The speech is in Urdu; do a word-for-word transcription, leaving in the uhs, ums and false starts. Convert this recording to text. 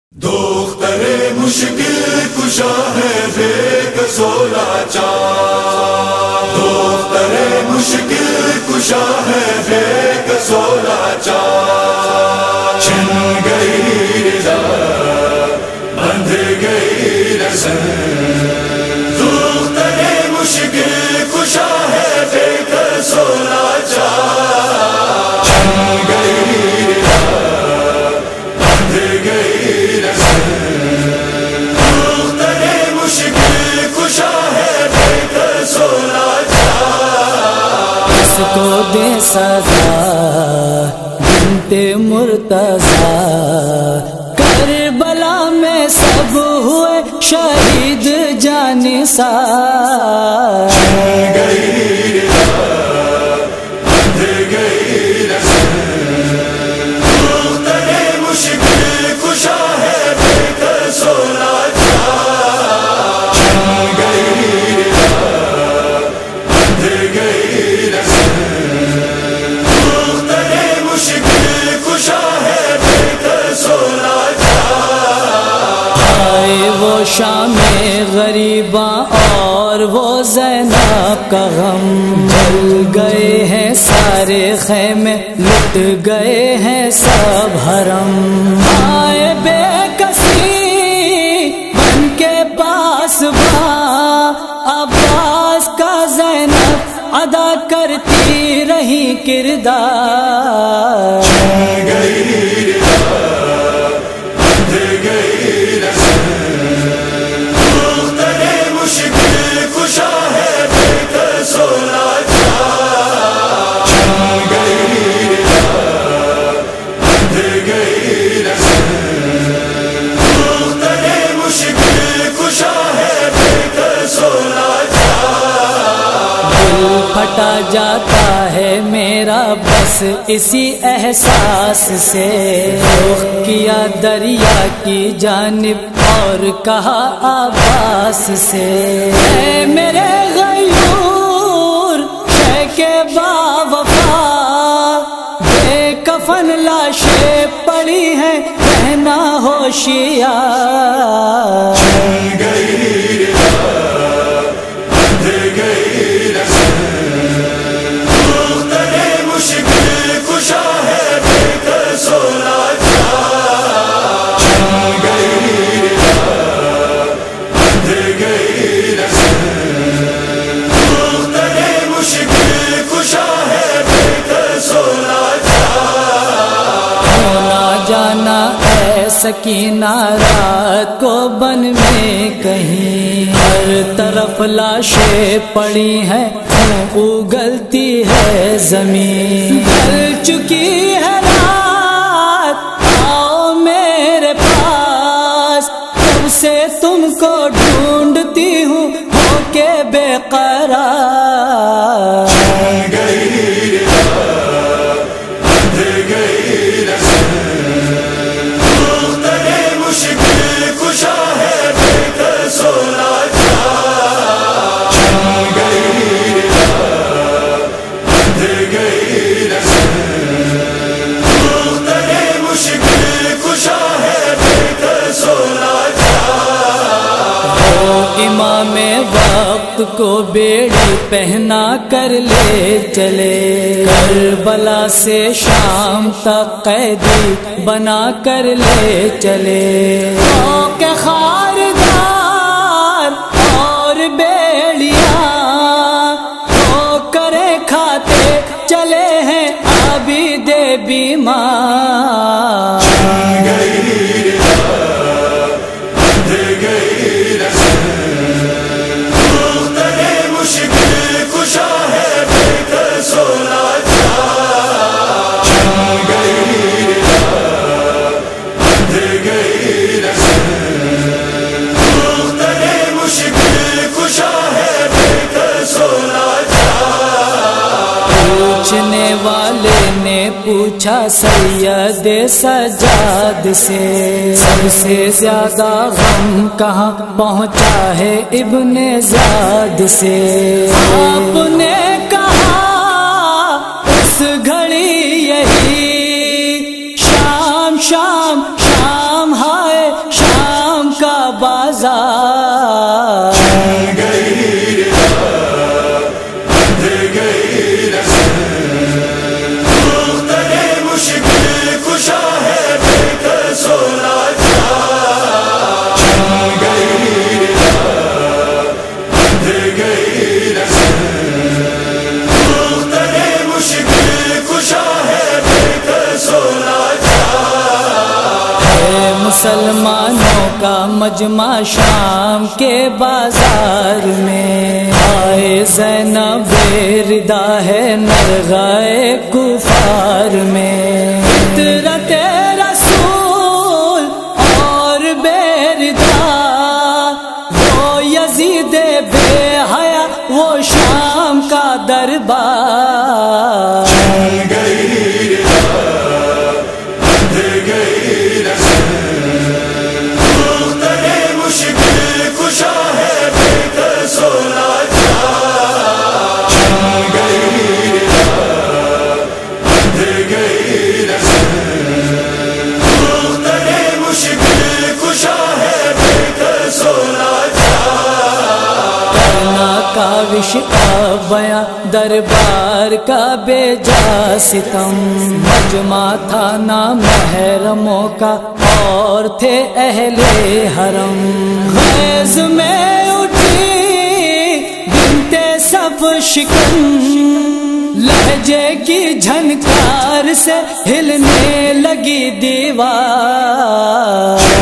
دختر مشکل کشا ہے بے کسو لاچار، دختر مشکل کشا ہے بے کسو لاچار، چھن گئی رضا بندھ گئی رسن، دختر مشکل کشا ہے بے کسو لاچار، چھن گئی رضا بندھ گئی رسن، دختر مشکل کشا ہے بے کسو لاچار، اس کو دے سزا بنت مرتضی، کربلا میں سب ہوئے شہید جانثار، گئی رضا بندھ گئی رسن، دختر مشکل کشا ہے بے کسو لاچار، چھن گئی رضا بندھ گئی رسن، دختر مشکل کشا ہے بے کسو لاچار، آئے وہ شام غریباں اور وہ زینب کا غم، جل گئے ہیں سارے خیمے، لٹ گئے ہیں سب حرم، آئے بے کسی بن کے پاس باں عباس کا زینب ادا کرتی رہی کردار، چھن گئی رضا بندھ گئی رسن، دختر مشکل کشا ہے بے کسو لاچار، چھن گئی رضا بندھ گئی رسن، دختر مشکل کشا ہے بے کسو لاچار، دل پھٹا جاتا ہے میرا بس اسی احساس سے، رخ کیا دریا کی جانب اور کہا عباس سے، اے میرے غیور شے کے باوفا، بے کفن لاشیں پڑی ہیں رہنا ہوشیار، چھن گئی رضا بندھ گئی رسن، دختر مشکل کشا ہے بے کسو لاچار، چھن گئی رضا بندھ گئی رسن، دختر مشکل کشا ہے بے کسو لاچار، ہونا جانا ہے سکینہ رات کو بن میں کہیں، ہر طرف لاشیں پڑی ہیں، اگلتی ہے زمین، ڈھل چکی ہے رات، آؤ میرے پاس، کب سے تم کو ڈھونڈتی ہوں ہو کے بے قرار، چھن گئی رضا بندھ گئی رسن، دختر مشکل کشا ہے بے کسو لاچار، چھن گئی رضا بندھ گئی رسن، دختر مشکل کشا ہے بے کسو لاچار، وہ امام وقت کو بیڑی پہنا کر لے چلے، کربلا سے شام تک قیدی بنا کر لے چلے، کے خاردار اور بیڑیاں ہو کرے کھاتے چلے ہیں عابد بیمار، چھن گئی رضا بندھ گئی رسن، دختر مشکل کشا ہے بے کسو لاچار، چھن گئی رضا بندھ گئی رسن، دختر مشکل کشا ہے بے کسو لاچار، پوچھنے والے نے پوچھا سید سجاد سے، سب سے زیادہ غم کہاں پہنچا ہے ابن زیاد سے، آپ نے کہا اس گھڑی یہی شام شام شام ہائے مسلمانوں کا مجمع شام کے بازار میں، آئے زینب ردا ہے نرغائے کفار میں، فطرت رسول اور بے ردا وہ یزید بے حیا وہ شام کا دربار، چل گئی ردا بندھ گئی رسل، مخترے مشکل کشا ہے بے کسو لاچار، چل گئی ردا بندھ گئی رسل، مخترے مشکل کشا ہے بے کسو لاچار، کرنا کاوش کا بیاں دربار کا بے جا ستم، مجمع تھا نا محرموں کا اور تھے اہل حرم، غیظ میں اٹھی بنتے سب شکن، لہجے کی جھنکار سے ہلنے لگی دیوار،